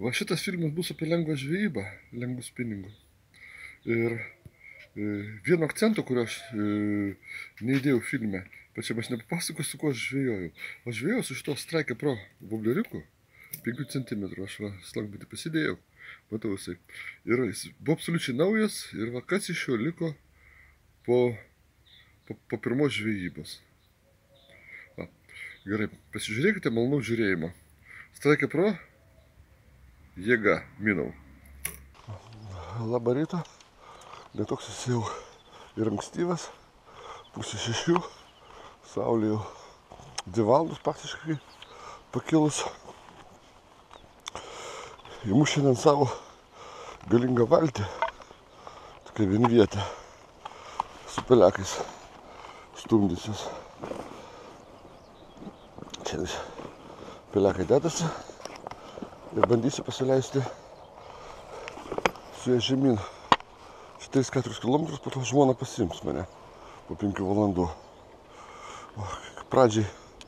Va šitas filmas bus apie lengvą žvejybą, lengvus pinigus. Ir vieno akcento, kurio aš neįdėjau filme, bet čia aš nepapasakosiu, ko aš žvejojau. Aš žvejojau su šito Strike Pro vobleriuku, 5 cm, aš va slankbutį pasidėjau, matau jisai. Ir jis buvo absoliučiai naujas ir va kas iš jo liko po pirmos žvejybos. Va, gerai, pasižiūrėkite, malonaus žiūrėjimo. Strike Pro, jėga, minau. Labą rytą. Netoks jis jau ir ankstyvas, 5:30, saulė jau 2 valandos praktiškai pakilus. Įmu šiandien savo galingą valtį, tokia vienvietė, su pelekais stumdysius. Čia pelekai dedasi ir bandysiu pasileisti su jais žemyn. 3-4 km, po to žmona pasiims mane po 5 valandų. Pradžiai,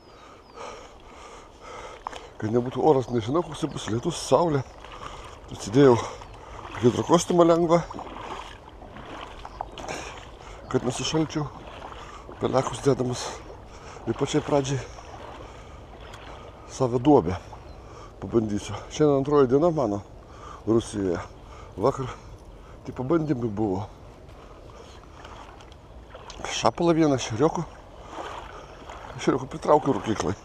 kad nebūtų oras, nežinau, koks bus, lietus, saulė. Atsidėjau hidrokostiumą lengvą, kad nesušalčiau, pelekus dedamas. Ir pačiai pradžiai savo duobę pabandysiu. Šiandien antroji diena mano Rusijoje. Vakar tai pabandymai buvo. Šapalą vieną šeriokų pritraukiau rūkyklai.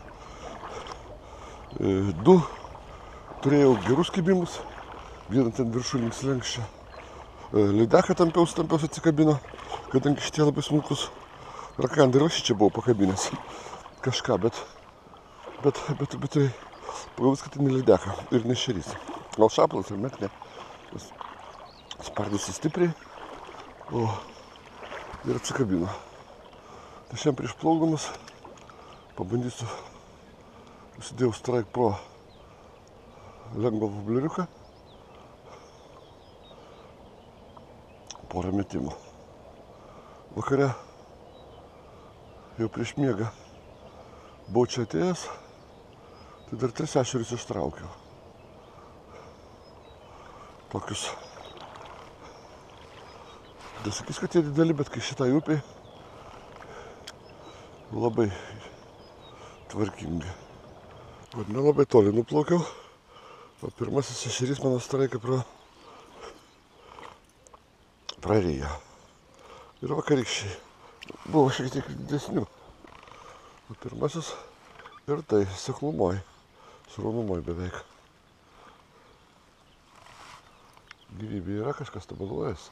2 turėjau gerus kibimus, vieną ten viršulink slenkščio. Lydeką tampiaus atsikabino, kadangi šitie labai smulkus rakandai. Ir aš čia buvau pakabinęs kažką, bet tai pagal viską tai ne lydeką ir ne šerys. Gal šapalas ir metnė. Spardysi stipriai, ir atsikabino. Tai šiandien prieš plaukdamas pabandysiu, įsidėjau Strike Pro lengvą vobleriuką, porą metimų. Vakare jau prieš miegą buvau čia atėjęs, tai dar 3 ešerius ištraukiau. Tokius. Nesakys, kad jie dideli, bet kai šitai upiai labai tvarkingi. Ir nelabai toli nuplaukiau. O pirmasis ešerys mano Strike Pro prarijo. Ir vakarykščiai buvo šiek tiek didesnių. O pirmasis ir tai seklumoj, sraunumoj beveik. Gyvybė yra, kažkas tabaluojas.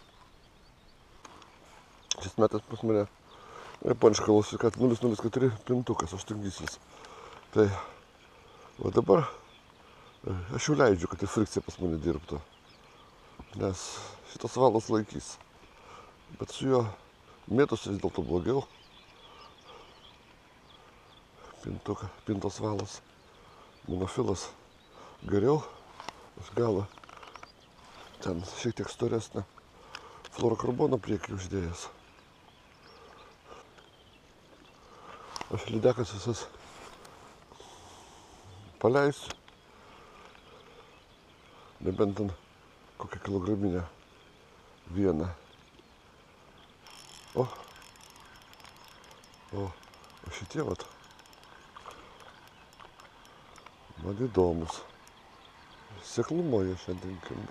Šis metas pas mane japoniška klasifikacija 004 pintukas, 8-gyslis. Tai o dabar aš jau leidžiu, kad ir frikcija pas mane dirbtų, nes šitas valas laikys. Bet su juo mėtosi vis dėlto blogiau. Pintos valas, monofilas geriau, aš galą ten šiek tiek storesnę fluorokarboną priekį uždėjęs. Aš lydekas visas paleisiu, nebent ten kokią kilograminę vieną. O šitie vat man įdomus. Seklumoje šiandien kimba.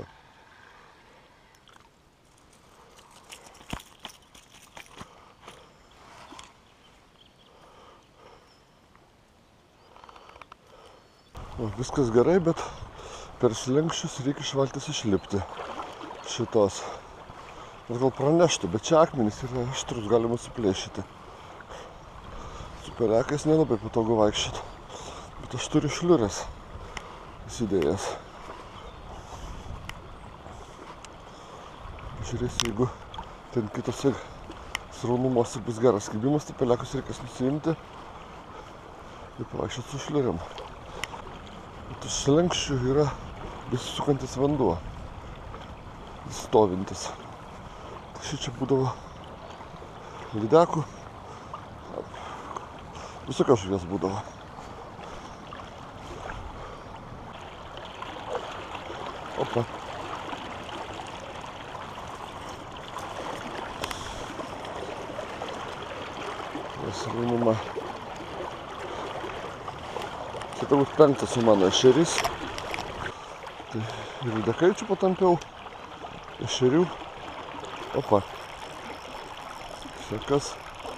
Viskas gerai, bet per slenkščius reikia iš valties išlipti šitos. Ir gal praneštų, bet čia akmenys yra aštrus, galima suplėšyti. Su pelekais nelabai patogu vaikščioti, bet aš turiu šliures įsidėjęs. Žiūrėsiu, jeigu ten kitose sraunumose bus geras kibimas, tai pelekus reikės nusiimti ir pavaikščioti su šliurėm. Iš slenkščių yra besisukantis vanduo, stovintis. Tai čia būdavo lydekų, visokios žuvies būdavo. Opa. Mama. Čia turbūt 5 su mano ešerys. Tai ir lydekaičių patampiau. Ešerių. Opa. Šakas.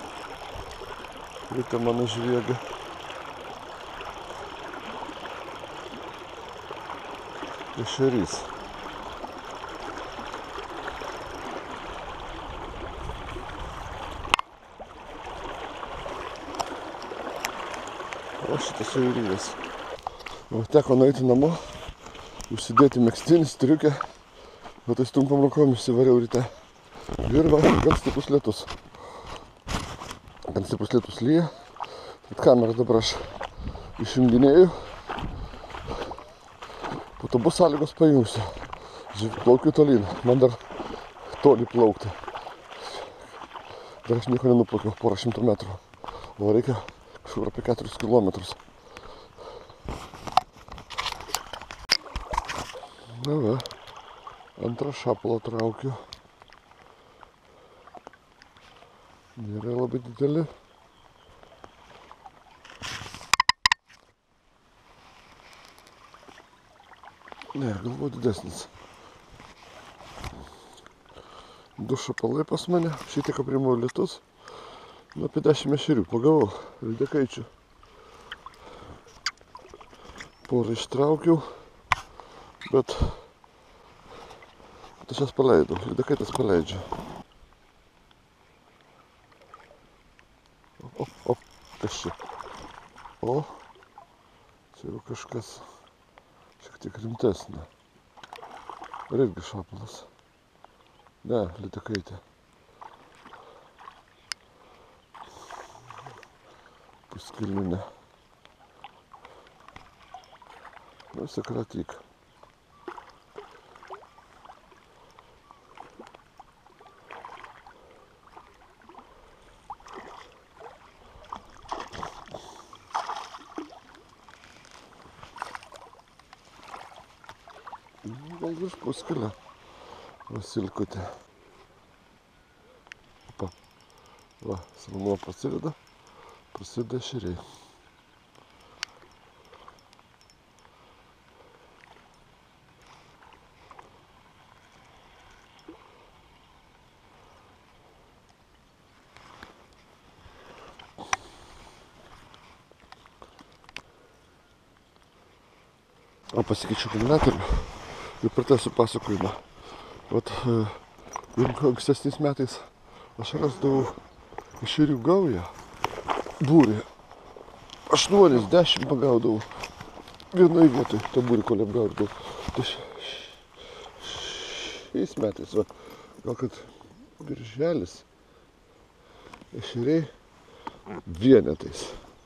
Ryte mano žviega. Ešerys. O šitas jau įrygęs. Teko nueiti namo, užsidėti megztinį, striukę, o tai trumpom rankom išsivariau ryte. Ir va, gan stiprus lietus. Gan stiprus lietus lyja. Bet kamerą dabar aš išjunginėju. Po to bus sąlygos pajungsiu. Plaukiu tolyn. Man dar toli plaukti. Dar aš nieko nenuplaukiau, porą šimtų metrų. O reikia kažkur apie 4 kilometrus. Na va, antrą šapalą traukiu. Nėra labai dideli. Ne, galvoju didesnis. 2 šapalai pas mane, šitiek aprimo lietus. Nu, apie 10 ešerių pagavau, lydekaičių. Porą ištraukiau, bet aš jas paleidau, lydekaites paleidžiu. O, kas čia? O, čia jau kažkas šiek tiek rimtesnė. Ar irgi šapalas? Ne, lydekaitė. Puskilinė. Nu, sakratyk. Gal virš puskilę. Vasilkutė. Opa. Va, salmuo prasideda ešeriai. O pasikeičiu akumuliatorių ir pratęsiu pasakojimą. Vat ankstesniais metais aš rasdavau ešerių gaują, būrį. 8-10 pagaudavau. Vienoj vietoj tą būrį, kol apgaudavau. Tai šiais metais, va, gal kad birželis, ešeriai vienetais.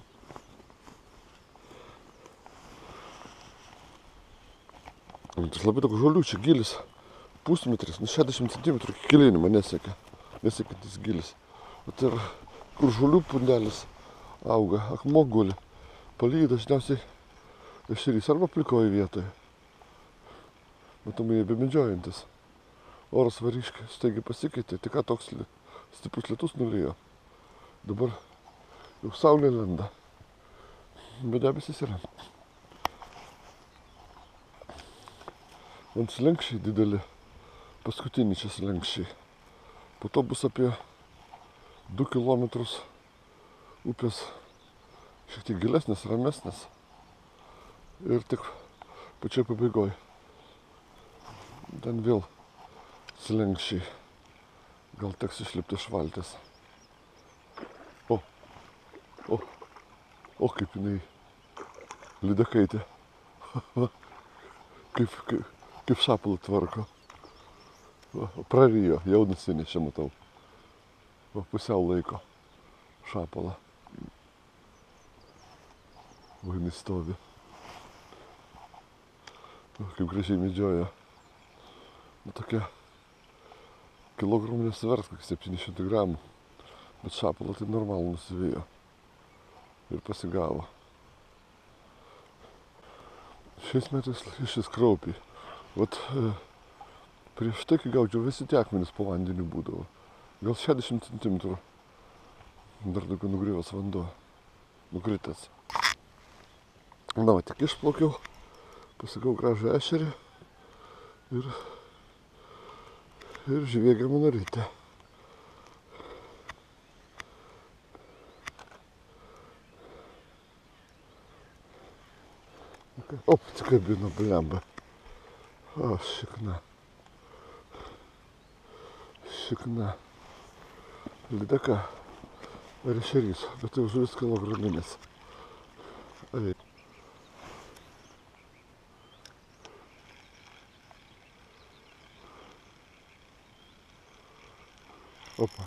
Tas labai daug žolių, čia gilis pusmetris, 60 cm iki kilinimo nesiekiantis gilis. Bet ir kur žolių pundelis auga, akmuo guli, palyja dažniausiai ešerys arba plikoje vietoje. Matomai jie bemedžiojantis. Oras variškai staigiai pasikeitė, tik ką toks stiprus lietus nulijo. Dabar jau saulė lenda, bet debesis yra. Ant slenkščiai dideli, paskutiniai čia slenkščiai. Po to bus apie 2 kilometrus upės šiek tiek gilesnės, ramesnės. Ir tik pačioj pabaigoj. Ten vėl slenkščiai. Gal teks išlipti iš valties. O kaip jinai lydekaitė. Kaip šapalą tvarko. Prarijo, jau nusinešė, matau. Pusiau laiko šapalą. O jinai stovi. Kaip gražiai medžioja. Tokia kilogramų nesvers, kokius 700 gramų. Bet šapalą tai normalų nusivijo. Ir pasigavo. Šiais metais šis kraupiai. Vat prieš tai, kai gaudžiau, visi tie akmenys po vandeniu būdavo. Gal 60 cm. Dar daugiau nugriuvęs vanduo. Nukritęs. Na, va, tik išplaukiau. Pasigau gražų ešerį. Ir žvėgė mano ryte. Op, atsikabino blemba. O, šikna. Šikna. Lydeka. Ar ešerys, bet jau žuvis kilograminės. Ai. Opa.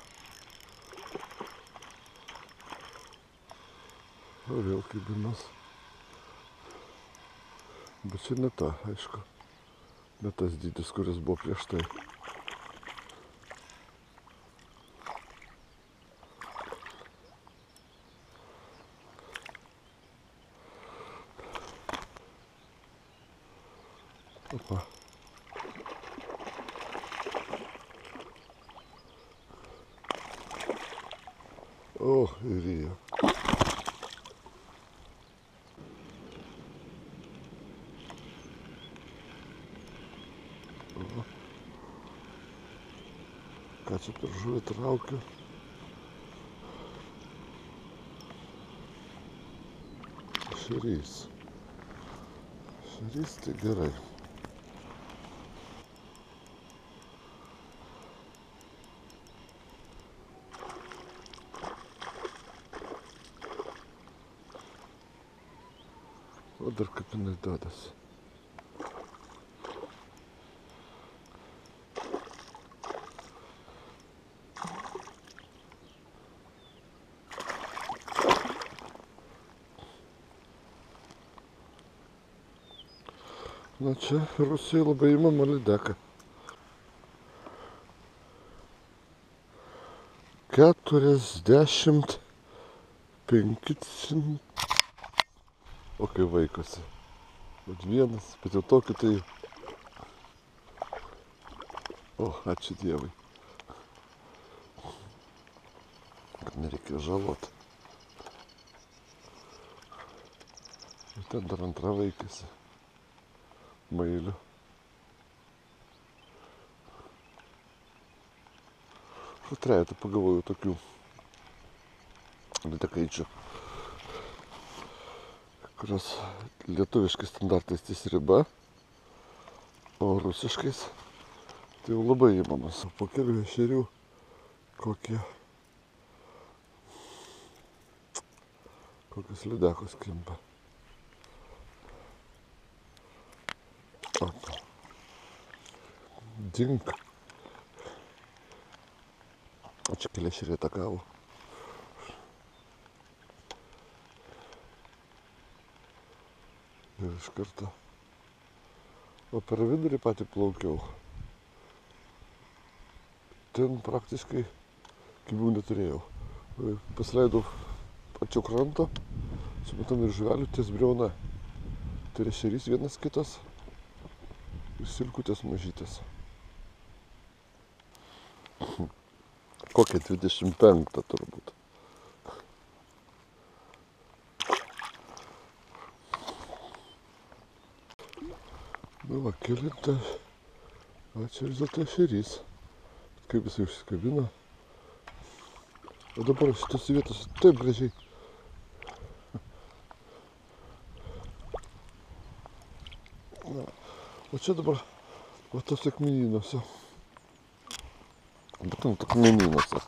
O vėl kibinas. Bet čia ne ta, aišku. Ne tas dydis, kuris buvo prieš tai. Opa. O, ir jie. Ką čia per žuvį traukiu? Ešerys. Ešerys tai gerai. O dar kaip jinai dedasi. Na čia Rusijai labai įmama lydeka. 45 cm. O kai vaikosi. Bet vienas, bet jau tokį tai... O, ačiū Dievui. Kad nereikia žalot. Ir ten dar antra vaikėsi. Mailių. Aš trejetą pagavojau tokių lydekaičių, kurios lietuviškais standartais ties riba, o rusiškais tai jau labai įmamas. Po kelių ešerių kokios lydekos kimba. Opa. Dink. O čia keli ešeriai atakavo. Ir iš karto. O per vidurį patį plaukiau. Ten praktiškai kibių neturėjau. Pasileidau pačio kranto, sumetam ir žuvelių ties briauna. Tai ešerys vienas kitas. Ir silkutės mažytės. Kokia 25 turbūt. Nu va, kelintą. A čia vis dėlto ešerys. Kaip jisai užsikabino. O dabar šitos vietos taip gražiai. Na. O čia dabar va tos akmenynuose. Būtent akmenynuose.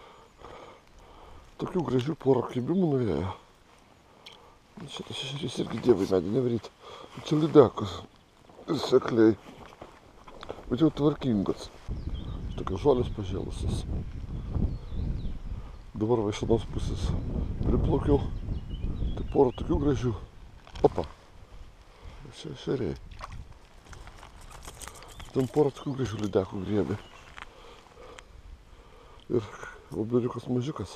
Tokių gražių porą kibimų nuėjo. Šitas ešerys irgi Dievai medį nevaryt. Čia lydekos. Ir sekliai. Bet jau tvarkingos. Tokios žolės pažėlusios. Dabar va iš anos pusės priplaukiau. Tai porą tokių gražių. Opa. Čia ešeriai. Ten porą tokių gražių lydekų griebė. Ir obliukas mažiukas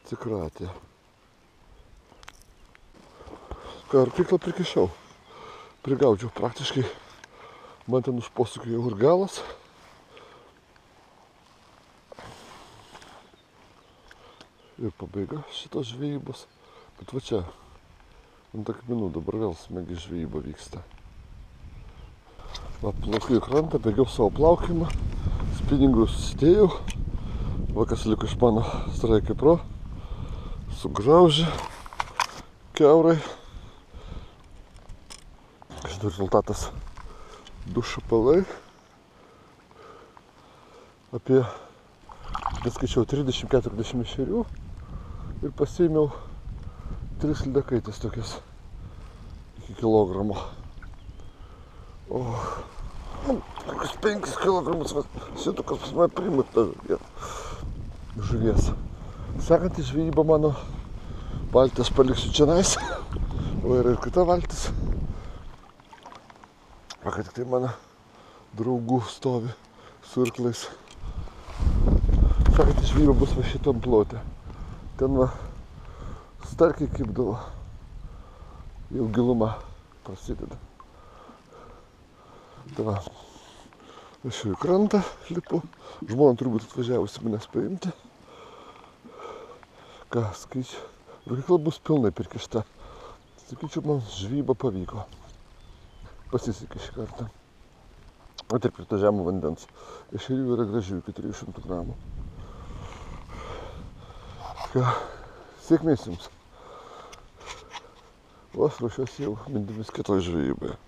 atsikratė. Ką, ar pyklą prikišau? prigaudžiau praktiškai. Man ten už posūkio jau ir galas. Ir pabaiga šitos žvejybos. Bet va čia, ant akmenų dabar vėl smagi žvejyba vyksta. Va, plaukiu į krantą, bėgiau savo plaukimą. Spinningus susidėjau. Va, kas liko iš mano Strike Pro. Sugraužė. Kiaurai. Štai rezultatas. 2 šapalai. Apie, neskaičiau, 30-40 ešerių. Ir pasiėmiau 3 lydekaitės tokias iki kilogramo. O, kokius 5 kilogramus, šitukas pas mane primeta žuvies. Sekanti žvejyba mano, valtis paliksiu čionais, o yra ir kita valtis. Kad tik tai mano draugų stovi su irklais. Sekanti žvejyba bus va šitam plote. Ten va starkiai kibdavo. Jau giluma prasideda. Tai va, aš jau į krantą lipu. Žmona turbūt atvažiavusi manęs paimti. Ką skaičiu, rūkykla bus pilnai prikišta. Sakyčiau, man žvejyba pavyko. Pasisekė šį kartą. O taip ir to žemo vandens. Ešerių yra gražių iki 300 gramų. Ką, sėkmės jums. Vos ruošiuosi jau mintimis kitoj žvejyboje.